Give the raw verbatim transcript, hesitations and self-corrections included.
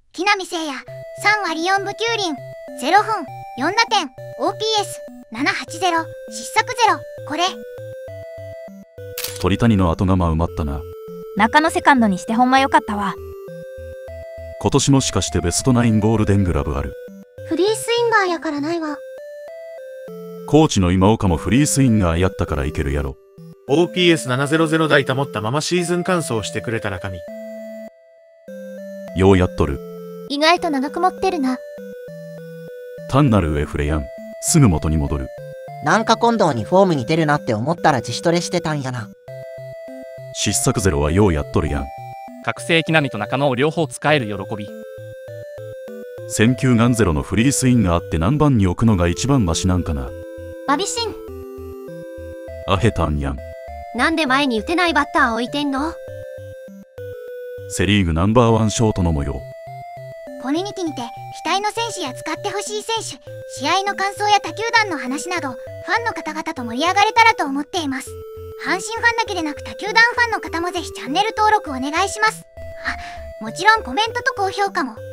木浪聖也、さんわりよんぶきゅうりん、ゼロほん、よんだてん、オーピーエスななはちゼロ、失策ゼロ、これ。 鳥谷の後釜埋まったな。 中野セカンドにしてほんまよかったわ。 今年もしかしてベストナインゴールデングラブある？ フリースインガーやからないわ。 コーチの今岡もフリースインガーやったからいけるやろ。 オーピーエスななひゃく台保ったままシーズン完走してくれたら神。 ようやっとる。 意外と長く持ってるな。 単なる上フレやん。すぐ元に戻る。 なんか近藤にフォーム似てるなって思ったら自主トレしてたんやな。 失策ゼロはようやっとるやん。 覚醒木浪と中野を両方使える喜び。 選球眼ゼロのフリースインガーって何番に置くのが一番マシなんかな。 バビシン。 アヘタンやん。 なんで前に打てないバッター置いてんの？ セリーグナンバーワンショートの模様。 コミュニティにて期待の選手や使ってほしい選手、試合の感想や他球団の話などファンの方々と盛り上がれたらと思っています。阪神ファンだけでなく他球団ファンの方もぜひチャンネル登録お願いします。あ、もちろんコメントと高評価も。